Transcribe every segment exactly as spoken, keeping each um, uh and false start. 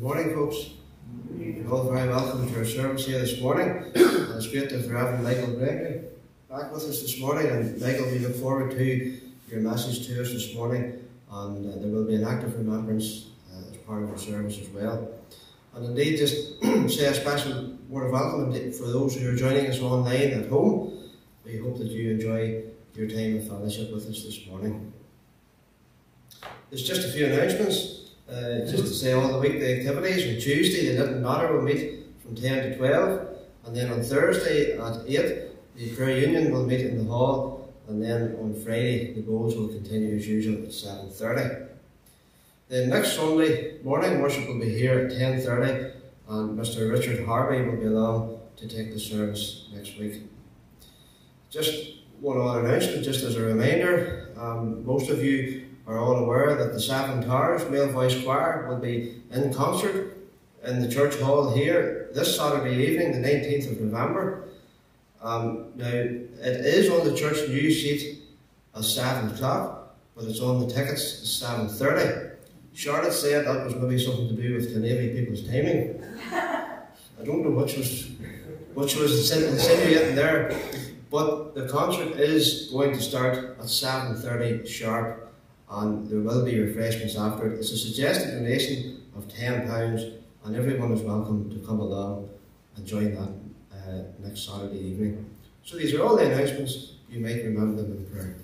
morning, folks. You're all very welcome to our service here this morning. And it's great to have Reverend Michael Gregory back with us this morning. And Michael, we look forward to your message to us this morning. And uh, there will be an active remembrance uh, as part of our service as well. And indeed, just say a special word of welcome for those who are joining us online at home. We hope that you enjoy your time of fellowship with us this morning. There's just a few announcements. Uh, just to say, all the weekday activities on Tuesday, the Little Matter will meet from ten to twelve, and then on Thursday at eight, the prayer union will meet in the hall, and then on Friday, the bowls will continue as usual at seven thirty. Then next Sunday morning, worship will be here at ten thirty, and Mister Richard Harvey will be along to take the service next week. Just one other announcement, just as a reminder, um, most of you are all aware that the Seven Towers Male Voice Choir will be in concert in the church hall here this Saturday evening, the nineteenth of November. Um, now, it is on the church news sheet at seven o'clock, but it's on the tickets at seven thirty. Charlotte said that was maybe something to do with Glenavy people's timing. I don't know which was, which was insinuating there, but the concert is going to start at seven thirty sharp. And there will be refreshments after it. It's a suggested donation of ten pounds, and everyone is welcome to come along and join that uh, next Saturday evening. So these are all the announcements. You might remember them in prayer.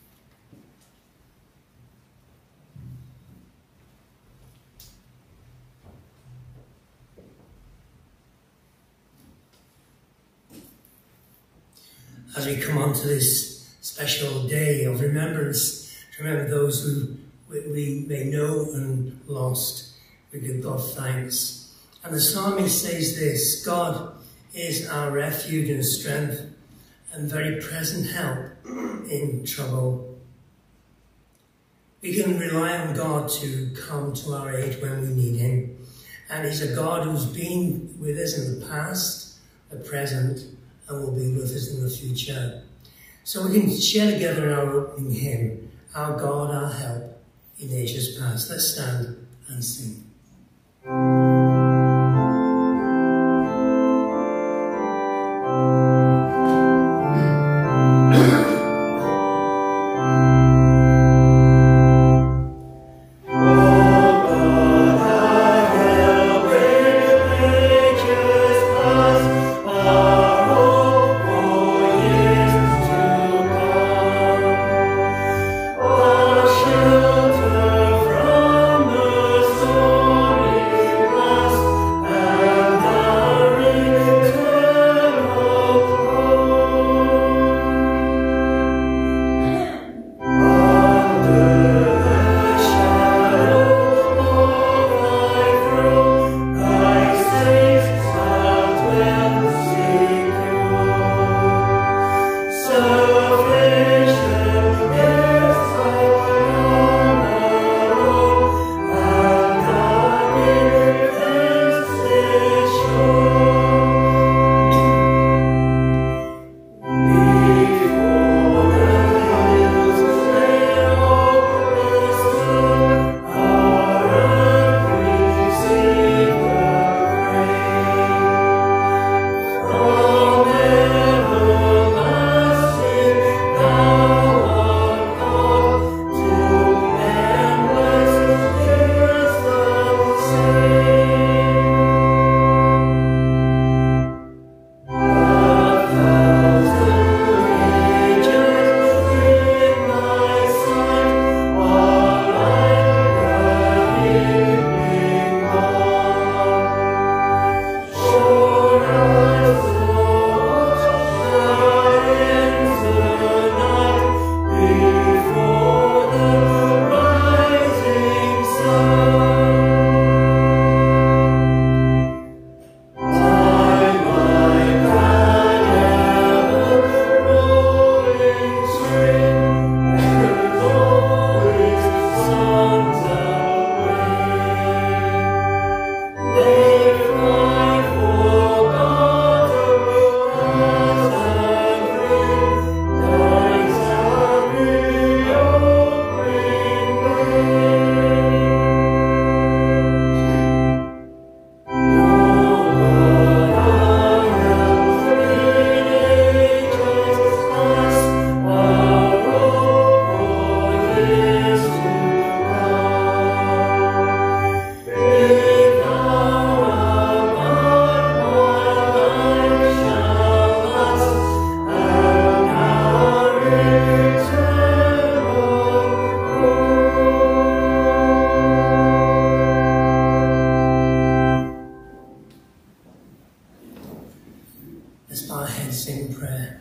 As we come on to this special day of remembrance, to remember those who we may know and lost, we give God thanks. And the psalmist says this: God is our refuge and strength and very present help in trouble. We can rely on God to come to our aid when we need him. And he's a God who's been with us in the past, the present, and will be with us in the future. So we can share together in our opening hymn, Our God, Our Help in Ages Past. Let's stand and sing. Shelter from the stormy sing a prayer.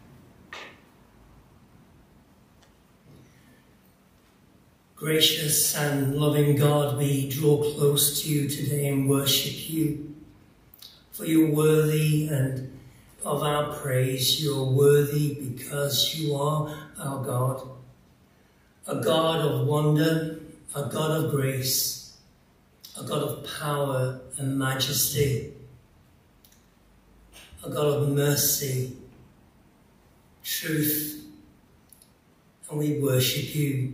Gracious and loving God, we draw close to you today and worship you. For you're worthy and of our praise. You're worthy because you are our God. A God of wonder, a God of grace, a God of power and majesty, a God of mercy, truth, and we worship you.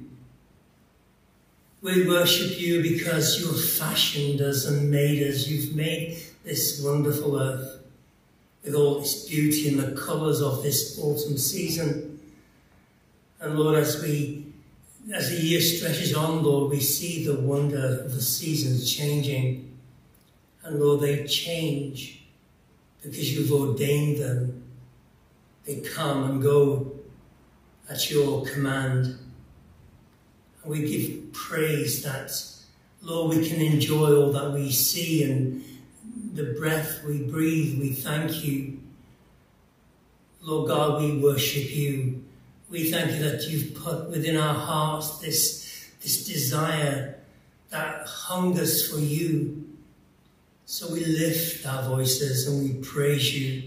We worship you because you have fashioned us and made us. You've made this wonderful earth with all its beauty and the colours of this autumn season. And Lord, as we, as the year stretches on, Lord, we see the wonder of the seasons changing. And Lord, they change because you've ordained them. They come and go at your command. And we give praise that, Lord, we can enjoy all that we see and the breath we breathe. We thank you. Lord God, we worship you. We thank you that you've put within our hearts this, this desire that hungers for you. So we lift our voices and we praise you.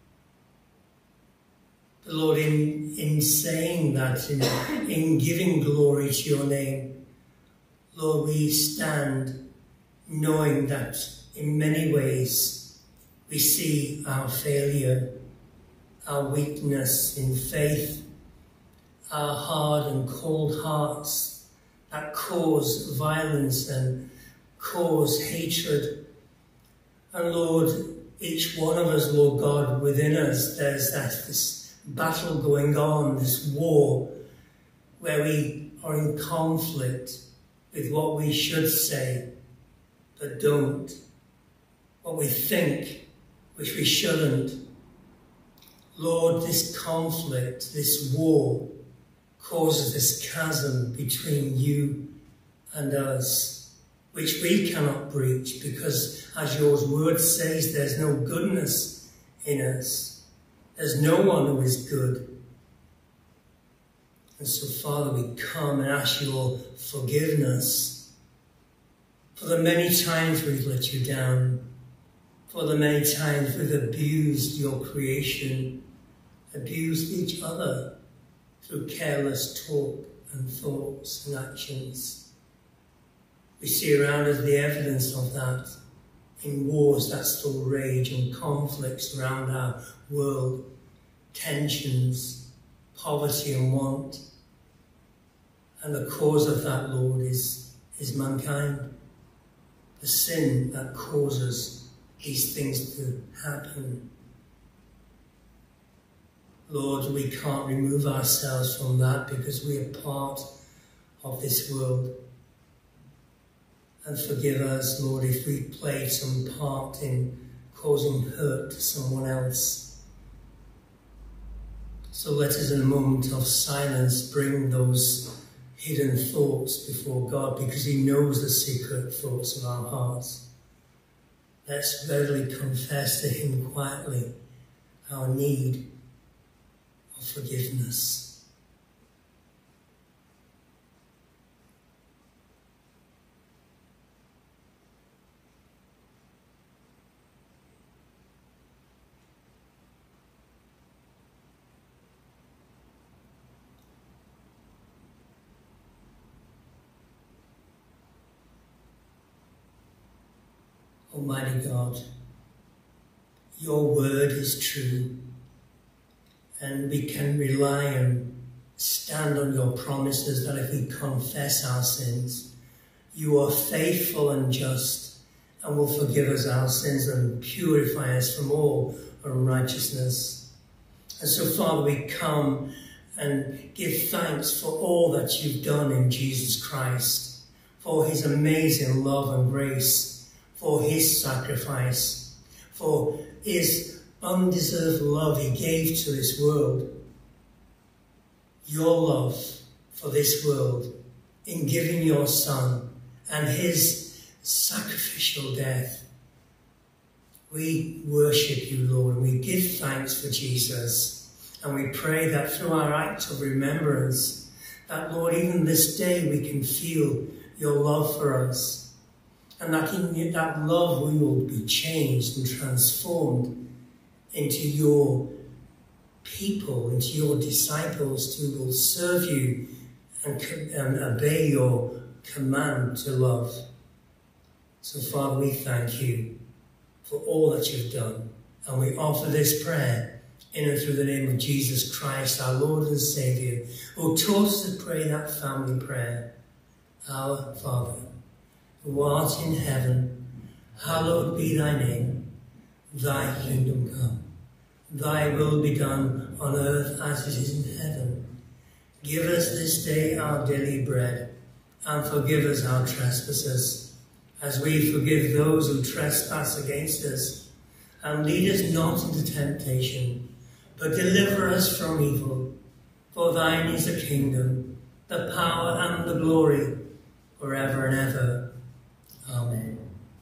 But Lord, in, in saying that, in, in giving glory to your name, Lord, we stand knowing that in many ways we see our failure, our weakness in faith, our hard and cold hearts that cause violence and cause hatred. And Lord, each one of us, Lord God, within us, there's that this battle going on, this war, where we are in conflict with what we should say, but don't. What we think, which we shouldn't. Lord, this conflict, this war, causes this chasm between you and us, which we cannot breach, because as your word says, there's no goodness in us. There's no one who is good. And so, Father, we come and ask your forgiveness for the many times we've let you down, for the many times we've abused your creation, abused each other through careless talk and thoughts and actions. We see around us the evidence of that in wars that still rage and conflicts around our world, tensions, poverty and want. And the cause of that, Lord, is, is mankind. The sin that causes these things to happen. Lord, we can't remove ourselves from that because we are part of this world. And forgive us, Lord, if we played some part in causing hurt to someone else. So let us, in a moment of silence, bring those hidden thoughts before God, because he knows the secret thoughts of our hearts. Let's readily confess to him quietly our need of forgiveness. Almighty God, your word is true, and we can rely and stand on your promises that if we confess our sins, you are faithful and just and will forgive us our sins and purify us from all unrighteousness. And so, Father, we come and give thanks for all that you've done in Jesus Christ, for his amazing love and grace, for his sacrifice, for his undeserved love he gave to this world. Your love for this world in giving your Son and his sacrificial death We worship you, Lord, and we give thanks for Jesus. And we pray that through our act of remembrance, that, Lord, even this day we can feel your love for us. And that in that love we will be changed and transformed into your people, into your disciples who will serve you and, and obey your command to love. So, Father, we thank you for all that you've done. And we offer this prayer in and through the name of Jesus Christ, our Lord and Saviour, who taught us to pray that family prayer. Our Father, who art in heaven, hallowed be thy name. Thy kingdom come. Thy will be done on earth as it is in heaven. Give us this day our daily bread, and forgive us our trespasses, as we forgive those who trespass against us. And lead us not into temptation, but deliver us from evil. For thine is the kingdom, the power and the glory, forever and ever. Amen.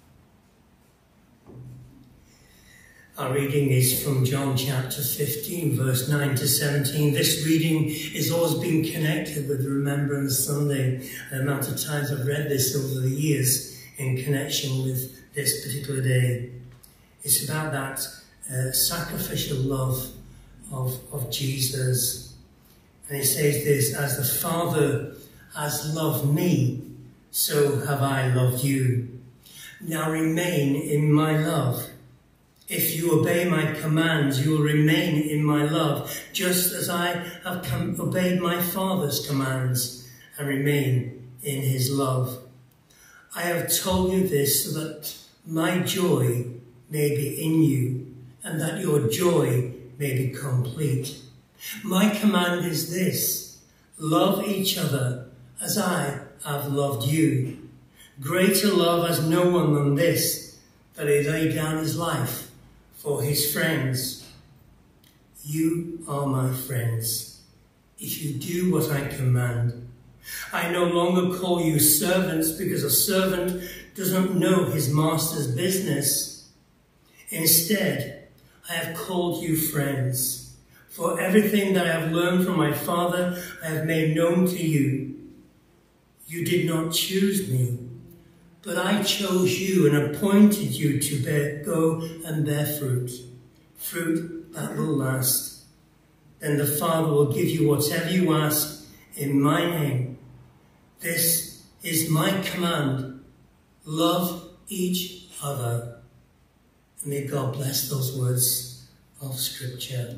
Our reading is from John chapter fifteen, verse nine to seventeen. This reading is always been connected with Remembrance Sunday. The amount of times I've read this over the years in connection with this particular day. It's about that uh, sacrificial love of, of Jesus. And it says this: as the Father has loved me, so have I loved you. Now remain in my love. If you obey my commands, you will remain in my love, just as I have come, obeyed my Father's commands and remain in his love. I have told you this so that my joy may be in you, and that your joy may be complete. My command is this: love each other as I have loved you. Greater love has no one than this, that he laid down his life for his friends. You are my friends, if you do what I command. I no longer call you servants, because a servant doesn't know his master's business. Instead, I have called you friends, for everything that I have learned from my Father I have made known to you. You did not choose me, but I chose you and appointed you to bear, go and bear fruit, fruit that will last. Then the Father will give you whatever you ask in my name. This is my command: love each other. And may God bless those words of Scripture.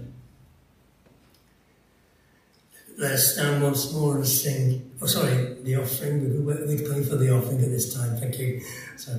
Let us stand once more and sing. Oh, sorry, the offering. We're, we're going for the offering at this time. Thank you. So.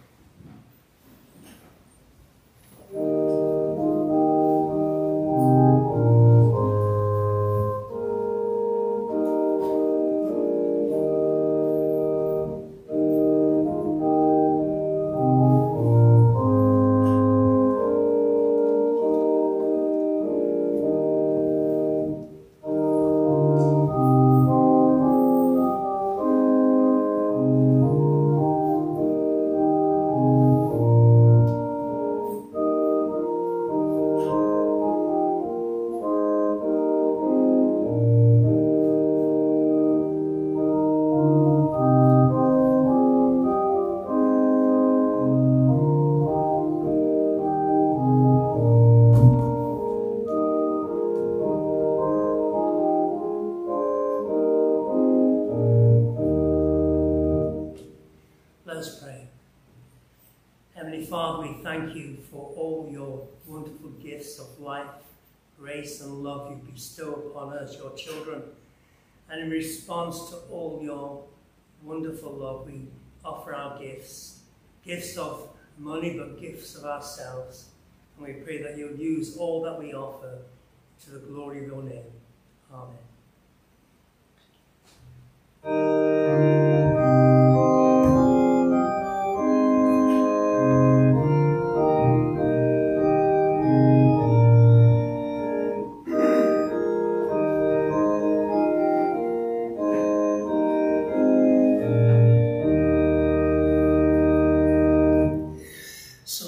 Grace and love you bestow upon us, your children. And in response to all your wonderful love, we offer our gifts. Gifts of money, but gifts of ourselves. And we pray that you'll use all that we offer to the glory of your name. Amen.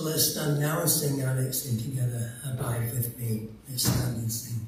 let's stand now and sing our next hymn together. Abide with me. Let's stand and sing.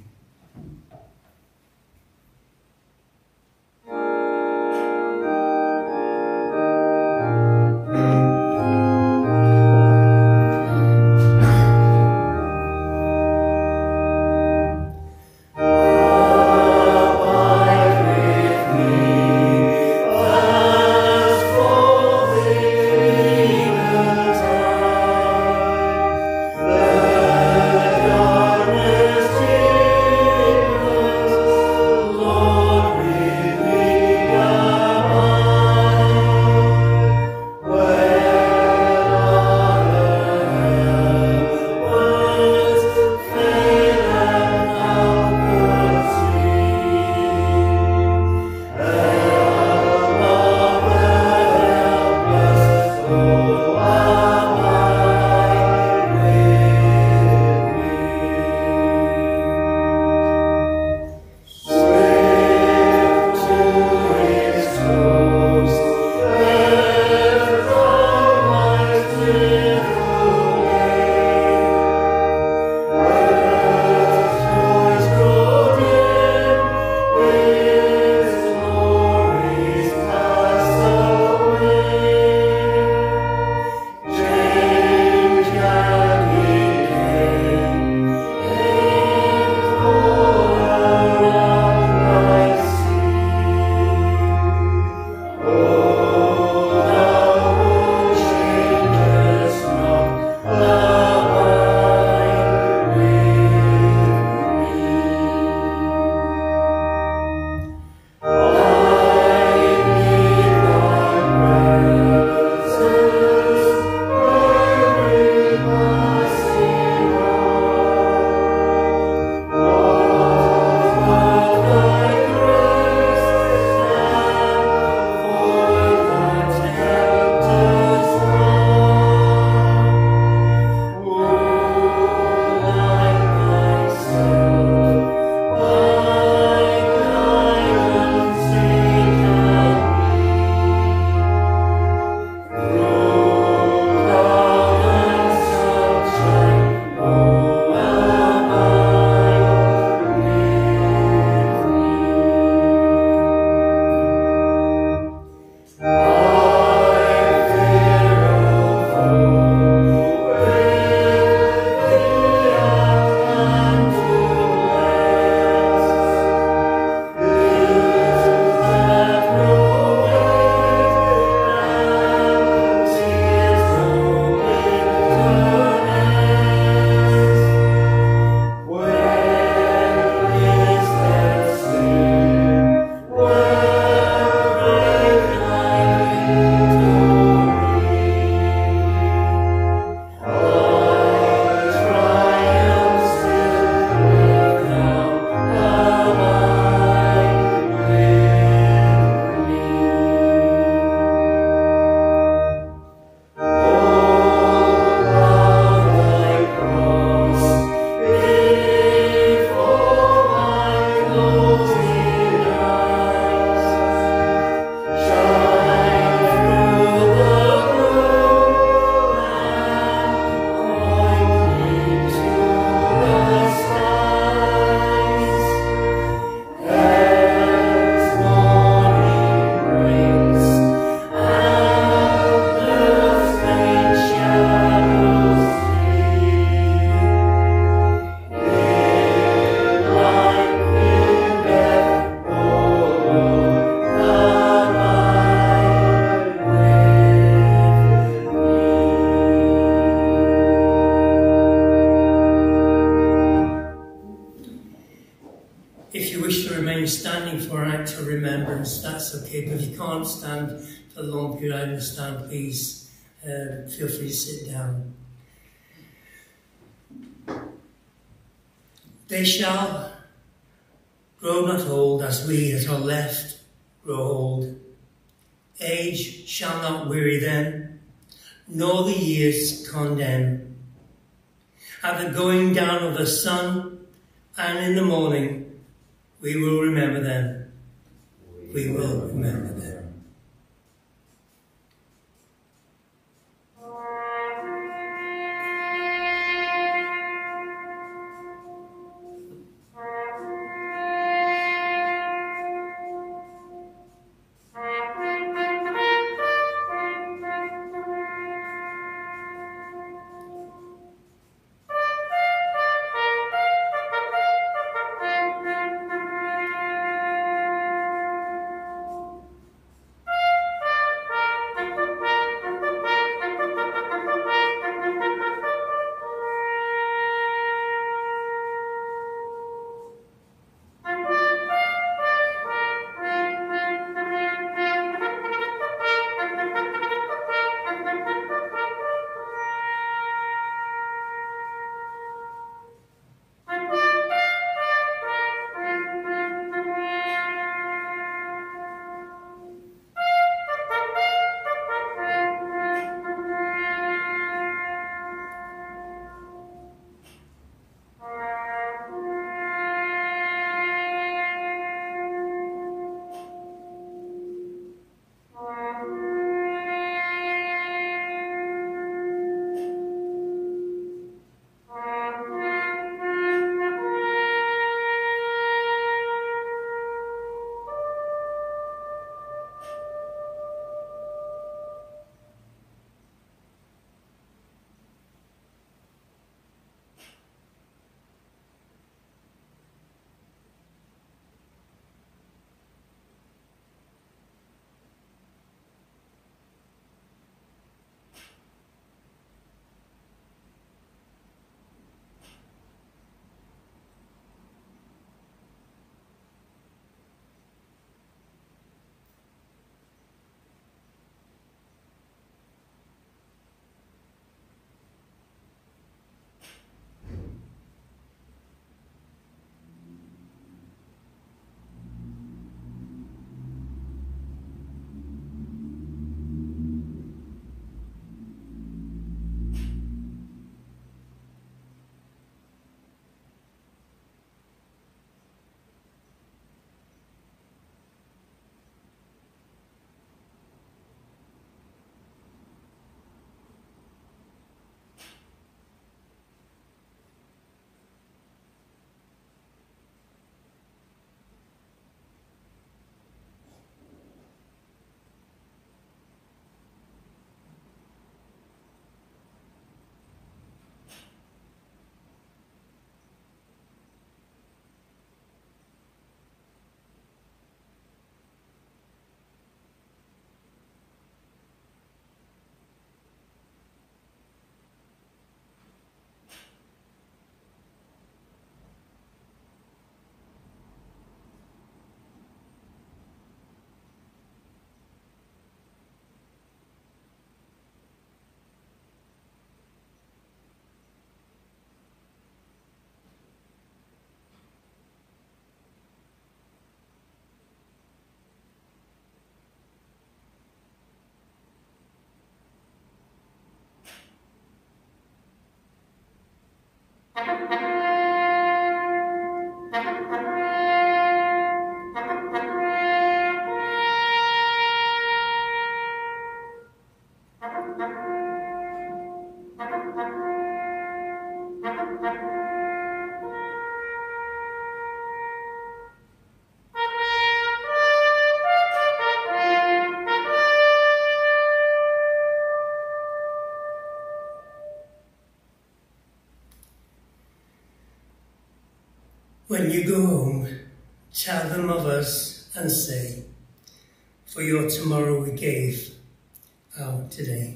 That's okay, but if you can't stand for a long period, I understand, please uh, feel free to sit down. They shall grow not old as we that are left grow old. Age shall not weary them, nor the years condemn. At the going down of the sun and in the morning, we will remember them. We will remember them. When you go home, tell them of us and say, for your tomorrow we gave our today.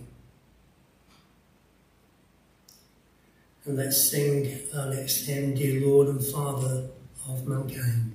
And let's sing our next hymn, Dear Lord and Father of Mankind.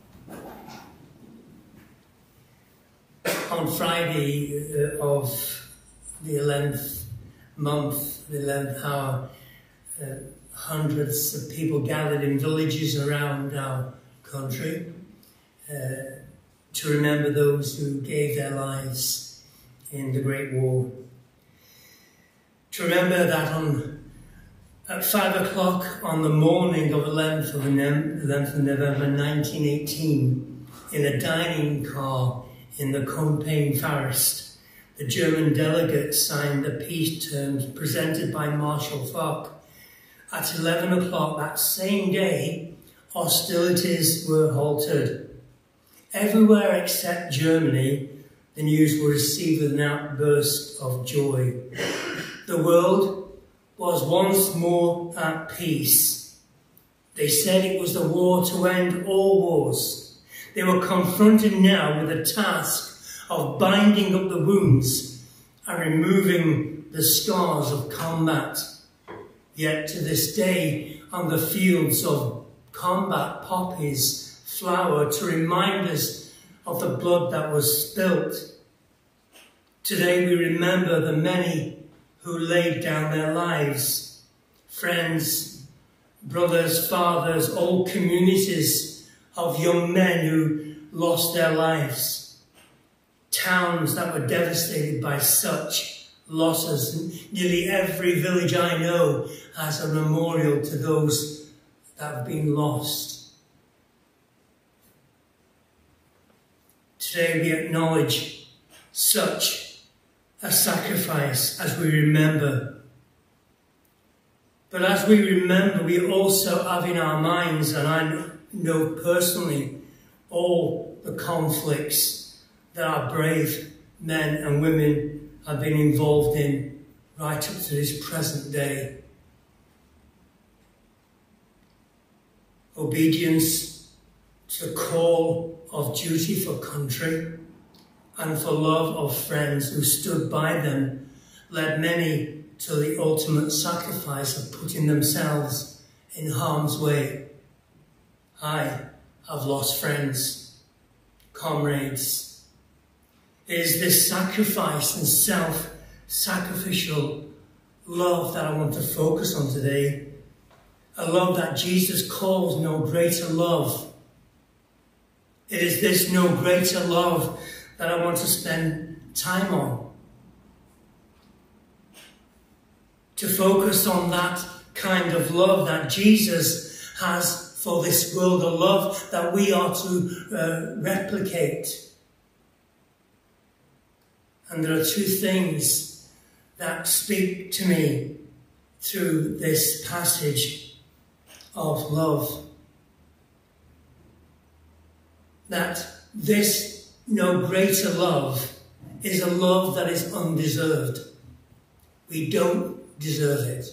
on Friday uh, of the eleventh month, the eleventh hour, uh, hundreds of people gathered in villages around our country uh, to remember those who gave their lives in the Great War. To remember that on at five o'clock on the morning of eleventh of November nineteen eighteen, in a dining car in the Compiègne Forest, the German delegates signed the peace terms presented by Marshal Foch. At eleven o'clock that same day, hostilities were halted. Everywhere except Germany, the news was received with an outburst of joy. The world was once more at peace. They said it was the war to end all wars. They were confronted now with the task of binding up the wounds and removing the scars of combat. Yet to this day, on the fields of combat poppies flower to remind us of the blood that was spilt. Today we remember the many who laid down their lives, friends, brothers, fathers, whole communities of young men who lost their lives, towns that were devastated by such losses. And nearly every village I know has a memorial to those that have been lost. Today we acknowledge such a sacrifice as we remember. But as we remember, we also have in our minds, and I know personally, all the conflicts that our brave men and women have been involved in right up to this present day. Obedience to the call of duty for country and for love of friends who stood by them led many to the ultimate sacrifice of putting themselves in harm's way. I have lost friends, comrades. It is this sacrifice and self-sacrificial love that I want to focus on today. A love that Jesus calls no greater love. It is this no greater love that I want to spend time on. To focus on that kind of love that Jesus has for this world, a love that we are to uh, replicate. And there are two things that speak to me through this passage of love. That this no greater love is a love that is undeserved. We don't deserve it.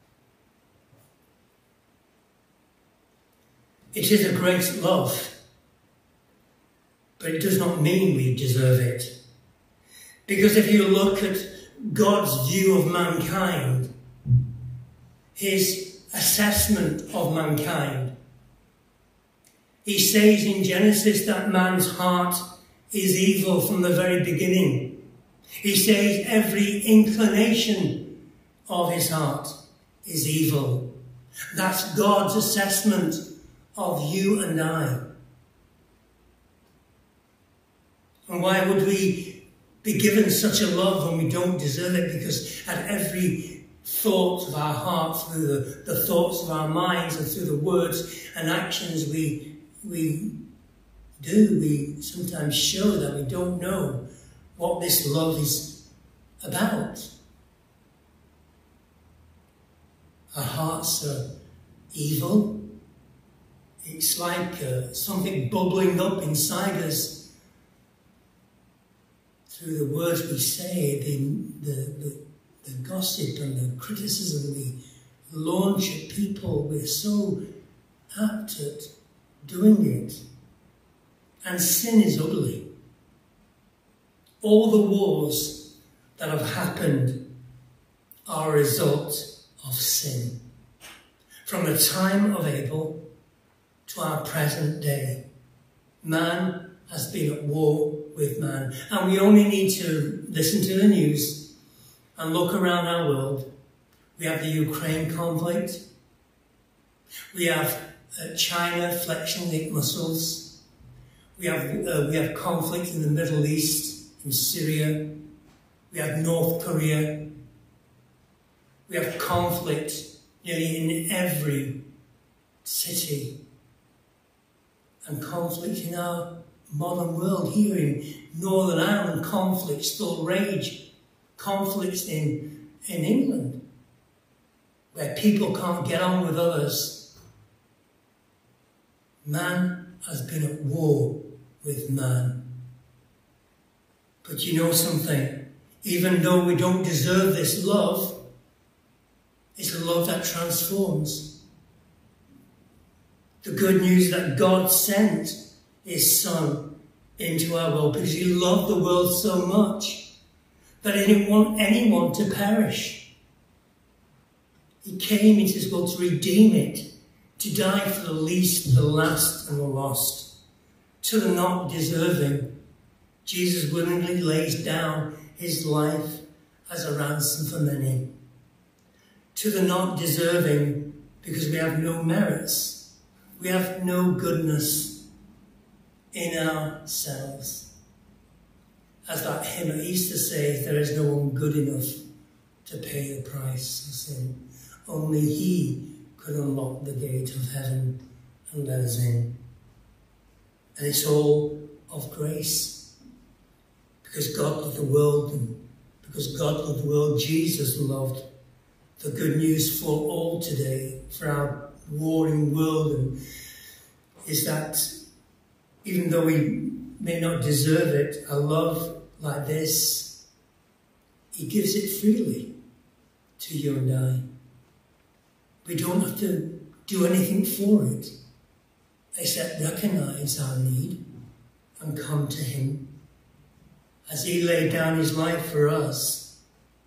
It is a great love, but it does not mean we deserve it. Because if you look at God's view of mankind, his assessment of mankind, he says in Genesis that man's heart is evil from the very beginning. He says every inclination of his heart is evil. That's God's assessment of you and I. And why would we be given such a love when we don't deserve it? Because at every thought of our heart, through the, the thoughts of our minds and through the words and actions we, we do, we sometimes show that we don't know what this love is about. Our hearts are evil. It's like uh, something bubbling up inside us through the words we say, the, the, the, the gossip and the criticism we launch at people. We're so apt at doing it. And sin is ugly. All the wars that have happened are a result of sin. From the time of Abel to our present day, man has been at war with man. And we only need to listen to the news and look around our world, we have the Ukraine conflict, we have uh, China flexing its muscles, we have, uh, we have conflict in the Middle East, in Syria, we have North Korea, we have conflict nearly in every city, and conflict in our modern world. Here in Northern Ireland, conflicts still rage. Conflicts in, in England, where people can't get on with others. Man has been at war with man. But you know something? Even though we don't deserve this love, it's a love that transforms. The good news that God sent His Son into our world because He loved the world so much that He didn't want anyone to perish. He came into this world to redeem it, to die for the least, the last, and the lost. To the not deserving, Jesus willingly lays down His life as a ransom for many. To the not deserving, because we have no merits, we have no goodness in ourselves. As that hymn at Easter says, there is no one good enough to pay the price of sin. Only He could unlock the gate of heaven and let us in. And it's all of grace. Because God loved the world, and because God loved the world, Jesus loved the good news for all today, for our warring world, and is that even though we may not deserve it, a love like this, He gives it freely to you and I. We don't have to do anything for it, except recognise our need and come to Him. As He laid down His life for us,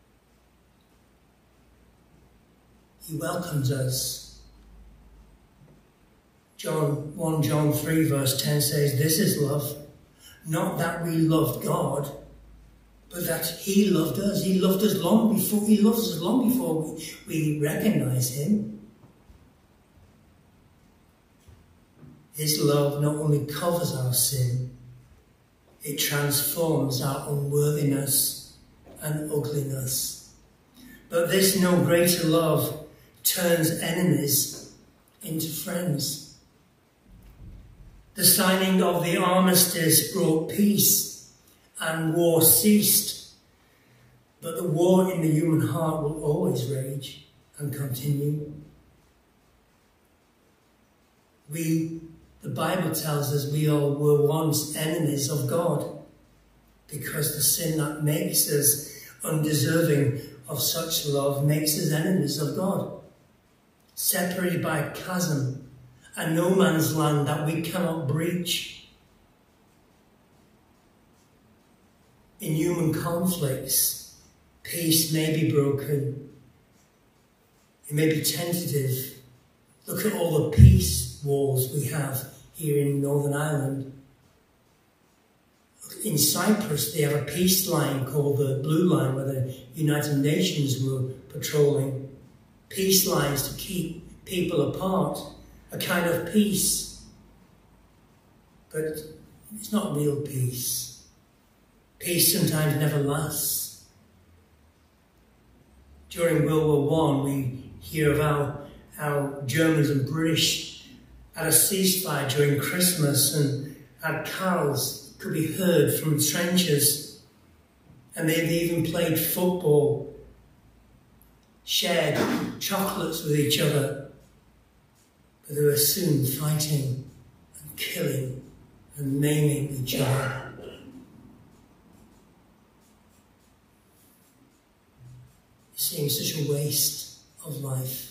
He welcomes us. John, First John three verse ten says, this is love, not that we loved God, but that He loved us. He loved us long before, He loves us long before we, we recognise Him. His love not only covers our sin, it transforms our unworthiness and ugliness. But this no greater love turns enemies into friends. The signing of the armistice brought peace and war ceased. But the war in the human heart will always rage and continue. We, the Bible tells us, we all were once enemies of God because the sin that makes us undeserving of such love makes us enemies of God, separated by a chasm, a no man's land that we cannot breach. In human conflicts, peace may be broken. It may be tentative. Look at all the peace walls we have here in Northern Ireland. In Cyprus, they have a peace line called the Blue Line, where the United Nations were patrolling. Peace lines to keep people apart. A kind of peace. But it's not real peace. Peace sometimes never lasts. During World War One, we hear of how, how Germans and British had a ceasefire during Christmas and had carols could be heard from trenches. And they've even played football, shared chocolates with each other. But they were soon fighting and killing and maiming each other. It seems such a waste of life.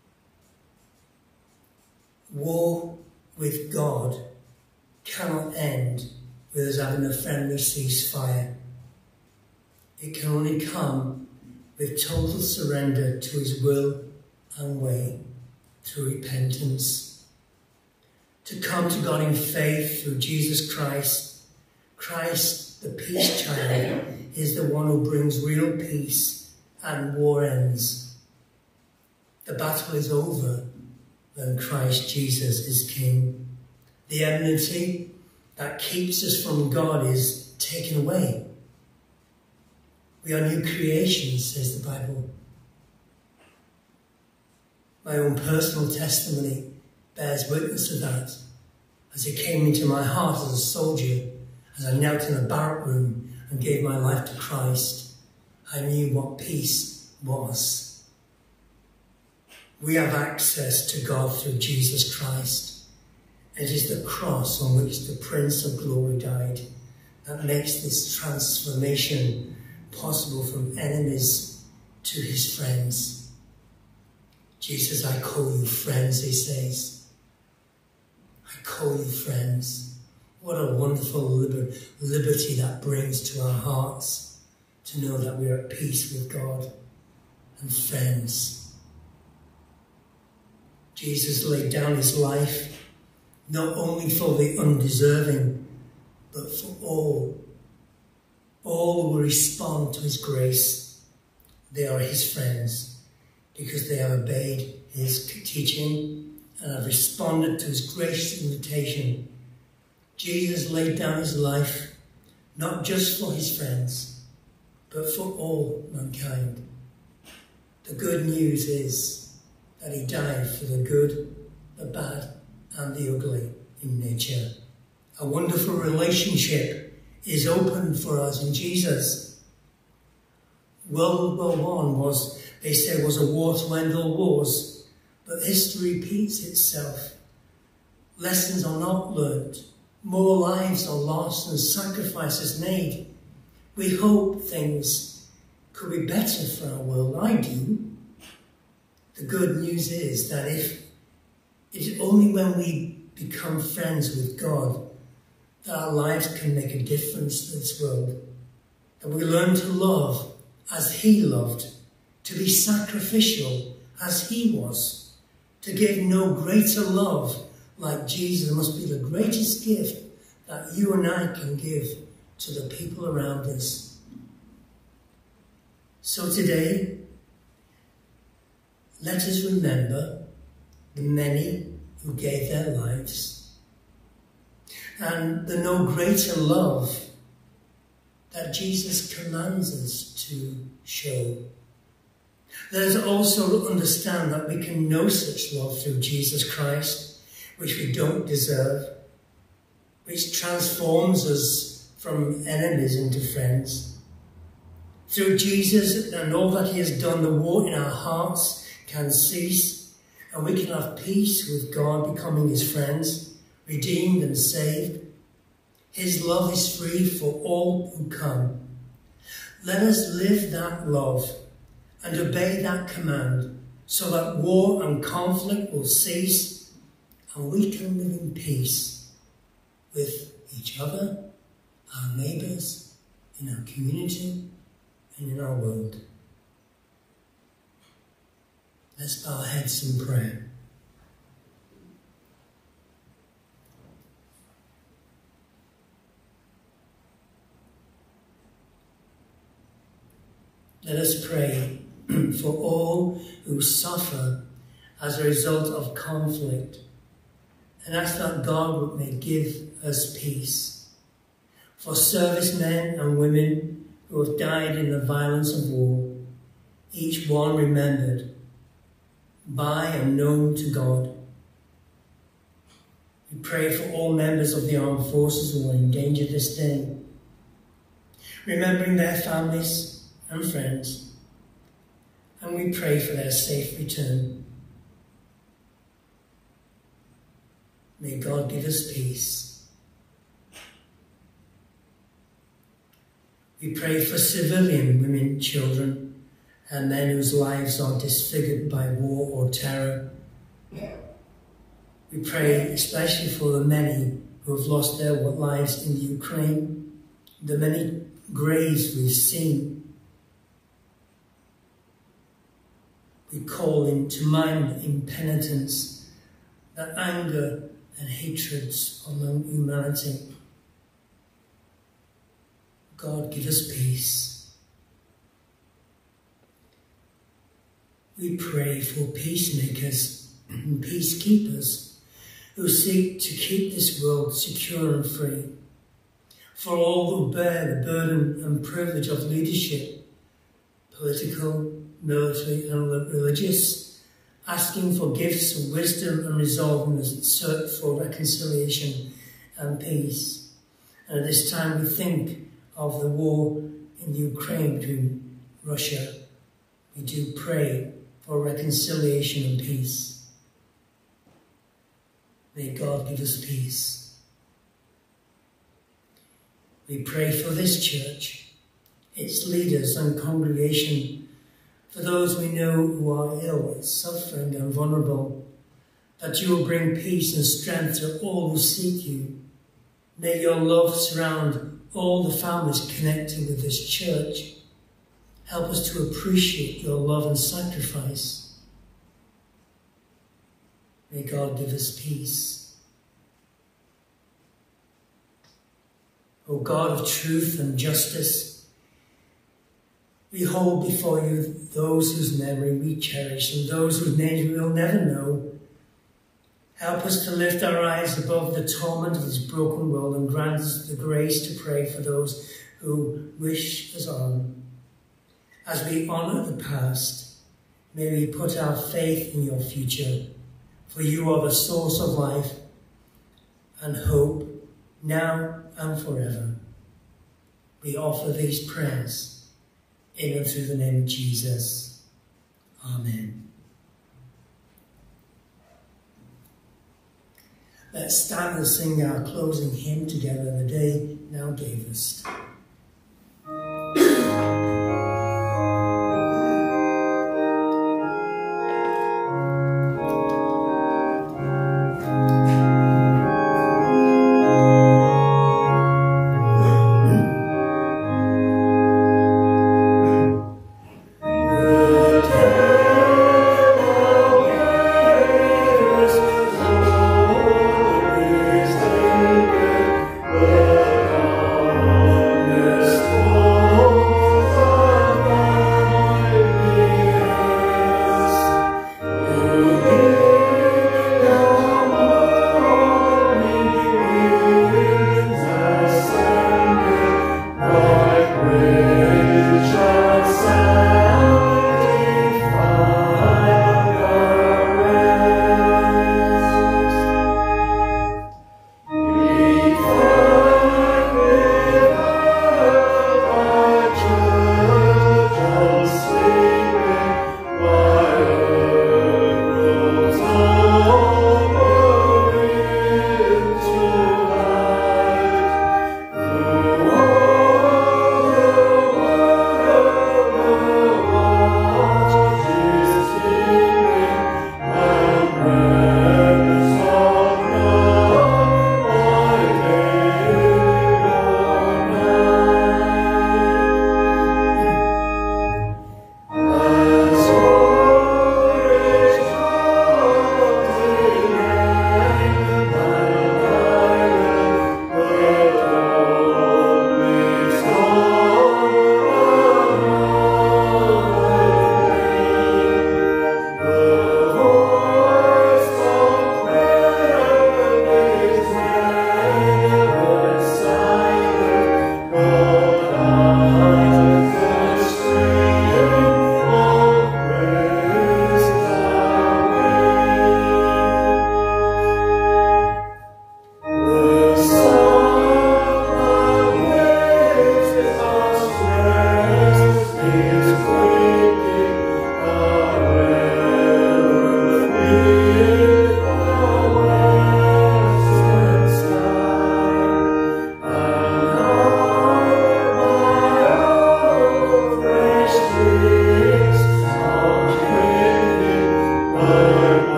War with God cannot end with us having a friendly ceasefire. It can only come with total surrender to His will and way, through repentance. To come to God in faith through Jesus Christ. Christ, the peace child, is the one who brings real peace and war ends. The battle is over when Christ Jesus is King. The enmity that keeps us from God is taken away. We are new creations, says the Bible. My own personal testimony bears witness to that, as it came into my heart as a soldier, as I knelt in a barrack room and gave my life to Christ. I knew what peace was. We have access to God through Jesus Christ. It is the cross on which the Prince of Glory died that makes this transformation possible from enemies to his friends. Jesus, I call you friends, he says. I call you friends. What a wonderful liber liberty that brings to our hearts, to know that we are at peace with God and friends. Jesus laid down his life not only for the undeserving, but for all. All who will respond to his grace. They are his friends because they have obeyed his teaching and have responded to his gracious invitation. Jesus laid down his life not just for his friends, but for all mankind. The good news is that he died for the good, the bad, and the ugly in nature. A wonderful relationship is open for us in Jesus. World War One was, they say, was a war to end all wars, but history repeats itself. Lessons are not learnt. More lives are lost and sacrifices made. We hope things could be better for our world. I do. The good news is that if it is only when we become friends with God that our lives can make a difference to this world, that we learn to love as he loved, to be sacrificial as he was, to give no greater love like Jesus must be the greatest gift that you and I can give to the people around us. So today, let us remember the many who gave their lives and the no greater love that Jesus commands us to show. Let us also understand that we can know such love through Jesus Christ, which we don't deserve, which transforms us from enemies into friends. Through Jesus and all that he has done, the war in our hearts can cease, and we can have peace with God, becoming his friends, redeemed and saved. His love is free for all who come. Let us live that love and obey that command so that war and conflict will cease and we can live in peace with each other, our neighbours, in our community and in our world. Let's bow our heads in prayer. Let us pray for all who suffer as a result of conflict and ask that God may give us peace. For servicemen and women who have died in the violence of war, each one remembered by and known to God. We pray for all members of the armed forces who are in danger this day, remembering their families and friends, and we pray for their safe return. May God give us peace. We pray for civilian women, children, and men whose lives are disfigured by war or terror. We pray especially for the many who have lost their lives in the Ukraine, the many graves we've seen. We call into mind impenitence, that anger and hatreds among humanity. God, give us peace. We pray for peacemakers and peacekeepers who seek to keep this world secure and free, for all who bear the burden and privilege of leadership, political, military and religious, asking for gifts of wisdom and resolve in the search for reconciliation and peace. And at this time we think of the war in Ukraine between Russia. We do pray for reconciliation and peace. May God give us peace. We pray for this church, its leaders and congregation, for those we know who are ill, suffering and vulnerable, that you will bring peace and strength to all who seek you. May your love surround all the families connected with this church. Help us to appreciate your love and sacrifice. May God give us peace. O God of truth and justice, we hold before you those whose memory we cherish and those whose names we will never know. Help us to lift our eyes above the torment of this broken world and grant us the grace to pray for those who wish us harm. As we honour the past, may we put our faith in your future, for you are the source of life and hope, now and forever. We offer these prayers in and through the name of Jesus. Amen. Let's stand and sing our closing hymn together, The Day Thou Gavest. Oh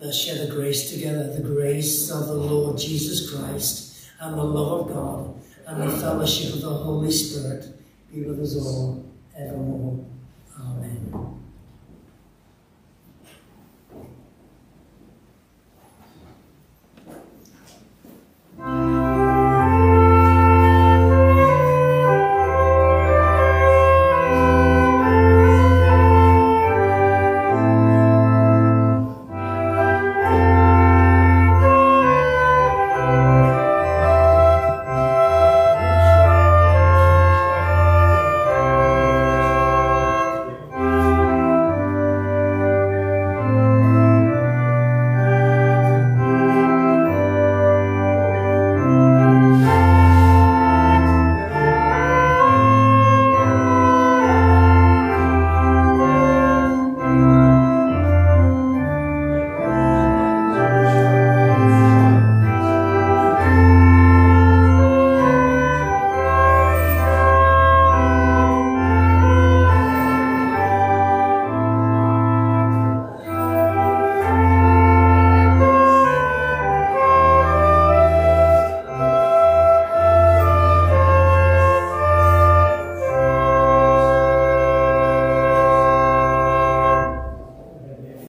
Let's share the grace together, the grace of the Lord Jesus Christ, and the love of God, and the fellowship of the Holy Spirit be with us all evermore. Amen.